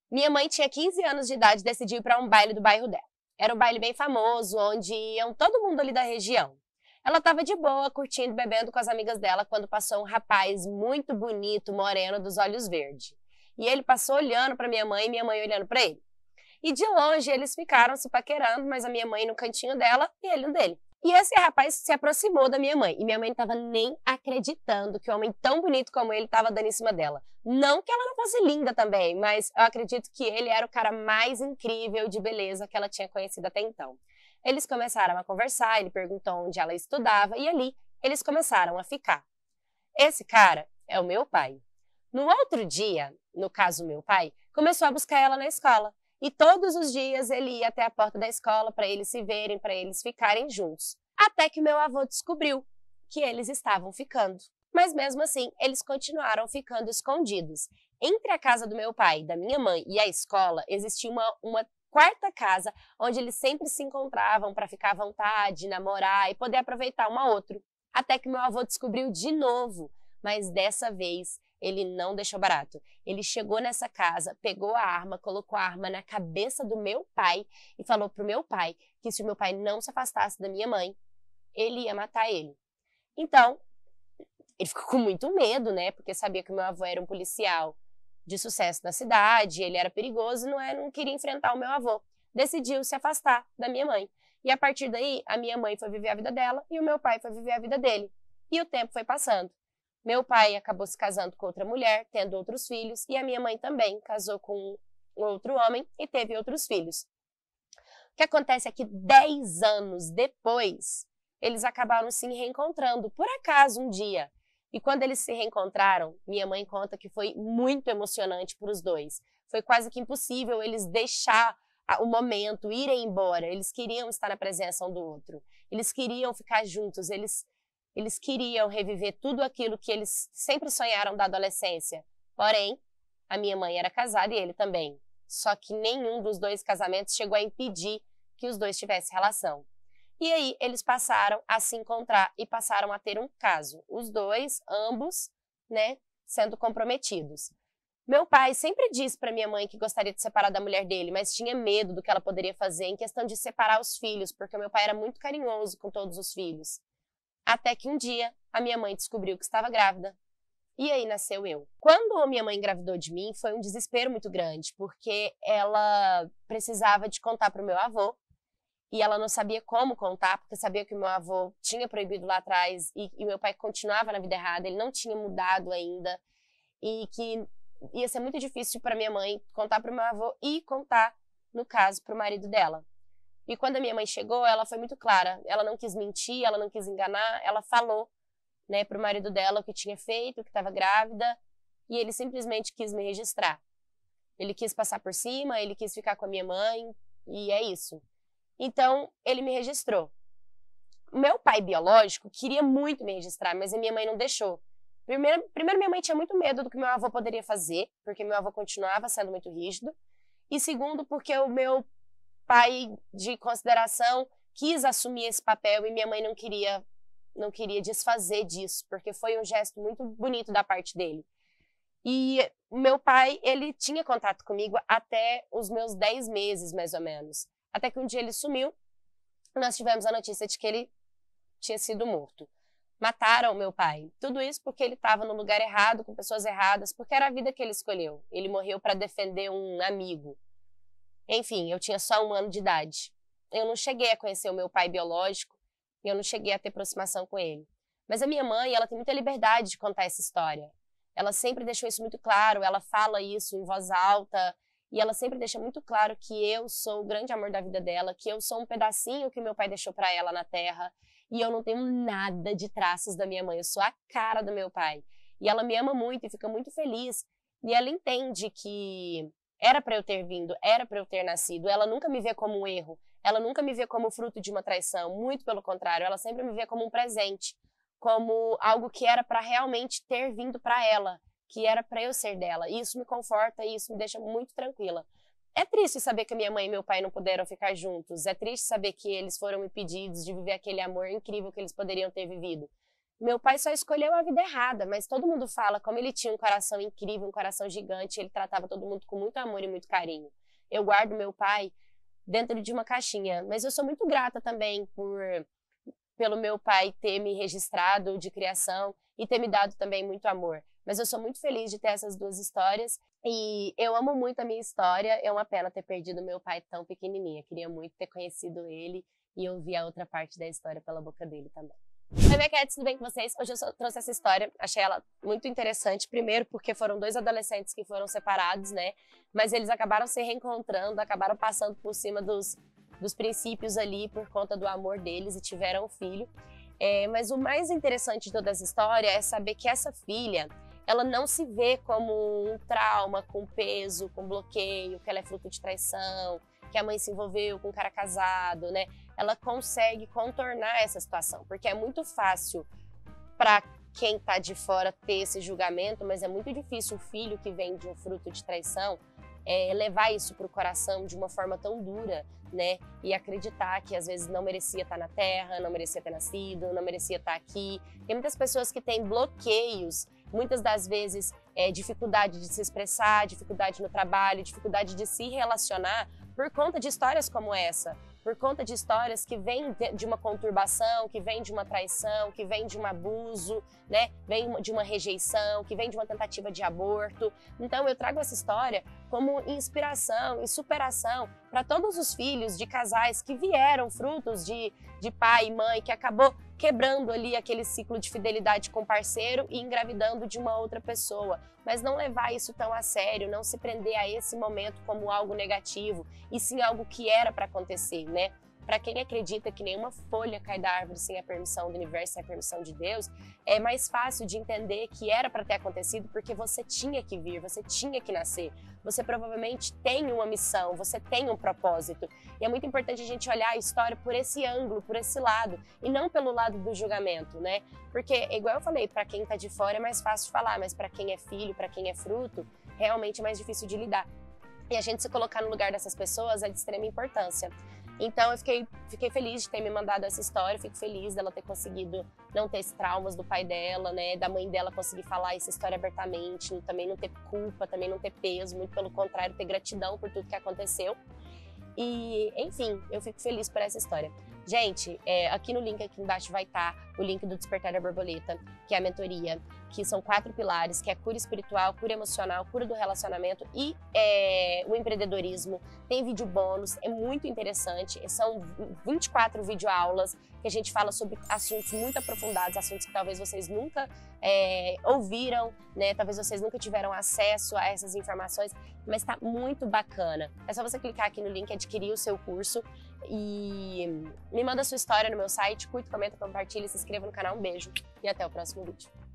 Minha mãe tinha 15 anos de idade e decidiu ir para um baile do bairro dela. Era um baile bem famoso, onde iam todo mundo ali da região. Ela estava de boa, curtindo, bebendo com as amigas dela, quando passou um rapaz muito bonito, moreno, dos olhos verdes. E ele passou olhando para minha mãe e minha mãe olhando para ele. E de longe eles ficaram se paquerando, mas a minha mãe no cantinho dela e ele no dele. E esse rapaz se aproximou da minha mãe. E minha mãe não estava nem acreditando que um homem tão bonito como ele estava dando em cima dela. Não que ela não fosse linda também, mas eu acredito que ele era o cara mais incrível de beleza que ela tinha conhecido até então. Eles começaram a conversar, ele perguntou onde ela estudava e ali eles começaram a ficar. Esse cara é o meu pai. No outro dia, no caso meu pai, começou a buscar ela na escola. E todos os dias ele ia até a porta da escola para eles se verem, para eles ficarem juntos. Até que meu avô descobriu que eles estavam ficando. Mas mesmo assim, eles continuaram ficando escondidos. Entre a casa do meu pai, da minha mãe e a escola, existia uma quarta casa onde eles sempre se encontravam para ficar à vontade, namorar e poder aproveitar um ao outro. Até que meu avô descobriu de novo, mas dessa vez ele não deixou barato. Ele chegou nessa casa, pegou a arma, colocou a arma na cabeça do meu pai e falou pro meu pai que se o meu pai não se afastasse da minha mãe, ele ia matar ele. Então, ele ficou com muito medo, né? Porque sabia que o meu avô era um policial de sucesso na cidade, ele era perigoso e não queria enfrentar o meu avô. Decidiu se afastar da minha mãe. E a partir daí, a minha mãe foi viver a vida dela e o meu pai foi viver a vida dele. E o tempo foi passando. Meu pai acabou se casando com outra mulher, tendo outros filhos, e a minha mãe também casou com outro homem e teve outros filhos. O que acontece é que 10 anos depois, eles acabaram se reencontrando, por acaso, um dia. E quando eles se reencontraram, minha mãe conta que foi muito emocionante para os dois. Foi quase que impossível eles deixar o momento, irem embora. Eles queriam estar na presença um do outro. Eles queriam ficar juntos, eles queriam reviver tudo aquilo que eles sempre sonharam da adolescência. Porém, a minha mãe era casada e ele também. Só que nenhum dos dois casamentos chegou a impedir que os dois tivessem relação. E aí eles passaram a se encontrar e passaram a ter um caso. Os dois, ambos, né, sendo comprometidos. Meu pai sempre disse para minha mãe que gostaria de separar da mulher dele, mas tinha medo do que ela poderia fazer em questão de separar os filhos, porque meu pai era muito carinhoso com todos os filhos. Até que um dia, a minha mãe descobriu que estava grávida. E aí nasceu eu. Quando a minha mãe engravidou de mim, foi um desespero muito grande, porque ela precisava de contar para o meu avô, e ela não sabia como contar, porque sabia que o meu avô tinha proibido lá atrás, e meu pai continuava na vida errada, ele não tinha mudado ainda, e que ia ser muito difícil para minha mãe contar para o meu avô e contar, no caso, para o marido dela. E quando a minha mãe chegou, ela foi muito clara. Ela não quis mentir, ela não quis enganar, ela falou, né, pro marido dela o que tinha feito, que estava grávida, e ele simplesmente quis me registrar. Ele quis passar por cima, ele quis ficar com a minha mãe, e é isso. Então, ele me registrou. O meu pai biológico queria muito me registrar, mas a minha mãe não deixou. Primeiro, minha mãe tinha muito medo do que meu avô poderia fazer, porque meu avô continuava sendo muito rígido. E segundo, porque o meu pai de consideração quis assumir esse papel e minha mãe não queria desfazer disso, porque foi um gesto muito bonito da parte dele. E meu pai, ele tinha contato comigo até os meus 10 meses, mais ou menos. Até que um dia ele sumiu, nós tivemos a notícia de que ele tinha sido morto. Mataram meu pai. Tudo isso porque ele estava no lugar errado, com pessoas erradas, porque era a vida que ele escolheu. Ele morreu para defender um amigo. Enfim, eu tinha só 1 ano de idade. Eu não cheguei a conhecer o meu pai biológico e eu não cheguei a ter aproximação com ele. Mas a minha mãe, ela tem muita liberdade de contar essa história. Ela sempre deixou isso muito claro, ela fala isso em voz alta e ela sempre deixa muito claro que eu sou o grande amor da vida dela, que eu sou um pedacinho que meu pai deixou para ela na terra e eu não tenho nada de traços da minha mãe, eu sou a cara do meu pai. E ela me ama muito e fica muito feliz e ela entende que era para eu ter vindo, era para eu ter nascido. Ela nunca me vê como um erro. Ela nunca me vê como fruto de uma traição. Muito pelo contrário, ela sempre me vê como um presente, como algo que era para realmente ter vindo para ela, que era para eu ser dela. E isso me conforta e isso me deixa muito tranquila. É triste saber que a minha mãe e meu pai não puderam ficar juntos. É triste saber que eles foram impedidos de viver aquele amor incrível que eles poderiam ter vivido. Meu pai só escolheu a vida errada, mas todo mundo fala como ele tinha um coração incrível, um coração gigante, ele tratava todo mundo com muito amor e muito carinho. Eu guardo meu pai dentro de uma caixinha, mas eu sou muito grata também pelo meu pai ter me registrado de criação e ter me dado também muito amor. Mas eu sou muito feliz de ter essas duas histórias e eu amo muito a minha história. É uma pena ter perdido meu pai tão pequenininha. Queria muito ter conhecido ele e ouvir a outra parte da história pela boca dele também. Oi, minha Cats, tudo bem com vocês? Hoje eu só trouxe essa história, achei ela muito interessante. Primeiro porque foram dois adolescentes que foram separados, né? Mas eles acabaram se reencontrando, acabaram passando por cima dos princípios ali por conta do amor deles e tiveram um filho. Mas o mais interessante de toda essa história é saber que essa filha, ela não se vê como um trauma, com peso, com bloqueio, que ela é fruto de traição, que a mãe se envolveu com um cara casado, né? Ela consegue contornar essa situação, porque é muito fácil para quem está de fora ter esse julgamento, mas é muito difícil o filho que vem de um fruto de traição levar isso para o coração de uma forma tão dura, né? E acreditar que às vezes não merecia estar na Terra, não merecia ter nascido, não merecia estar aqui. Tem muitas pessoas que têm bloqueios, muitas das vezes dificuldade de se expressar, dificuldade no trabalho, dificuldade de se relacionar por conta de histórias como essa, por conta de histórias que vêm de uma conturbação, que vêm de uma traição, que vêm de um abuso, né? Vem de uma rejeição, que vem de uma tentativa de aborto. Então eu trago essa história como inspiração e superação para todos os filhos de casais que vieram frutos de pai e mãe, que acabou quebrando ali aquele ciclo de fidelidade com o parceiro e engravidando de uma outra pessoa. Mas não levar isso tão a sério, não se prender a esse momento como algo negativo, e sim algo que era para acontecer, né? Para quem acredita que nenhuma folha cai da árvore sem a permissão do universo, sem a permissão de Deus, é mais fácil de entender que era para ter acontecido porque você tinha que vir, você tinha que nascer. Você provavelmente tem uma missão, você tem um propósito. E é muito importante a gente olhar a história por esse ângulo, por esse lado, e não pelo lado do julgamento, né? Porque, igual eu falei, para quem tá de fora é mais fácil de falar, mas para quem é filho, para quem é fruto, realmente é mais difícil de lidar. E a gente se colocar no lugar dessas pessoas é de extrema importância. Então eu fiquei feliz de ter me mandado essa história, fico feliz dela ter conseguido não ter esses traumas do pai dela, né, da mãe dela conseguir falar essa história abertamente, também não ter culpa, também não ter peso, muito pelo contrário, ter gratidão por tudo que aconteceu. E, enfim, eu fico feliz por essa história. Gente, aqui no link aqui embaixo vai estar o link do Despertar da Borboleta, que é a mentoria, que são 4 pilares, que é cura espiritual, cura emocional, cura do relacionamento e o empreendedorismo. Tem vídeo bônus, é muito interessante, são 24 videoaulas que a gente fala sobre assuntos muito aprofundados, assuntos que talvez vocês nunca ouviram, né? Talvez vocês nunca tiveram acesso a essas informações, mas tá muito bacana. É só você clicar aqui no link, adquirir o seu curso e me manda a sua história no meu site, curta, comenta, compartilha, se inscreva no canal. Um beijo e até o próximo vídeo.